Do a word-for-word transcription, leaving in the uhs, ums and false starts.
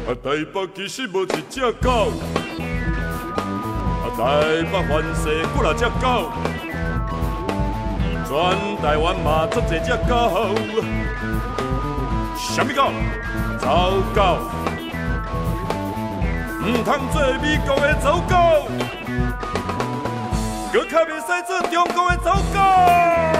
啊，台北其实无一只狗，啊，台北环世几若只狗，全台湾嘛足侪只狗。什么狗？走狗，唔通做美国的走狗，搁较袂使做中国的走狗。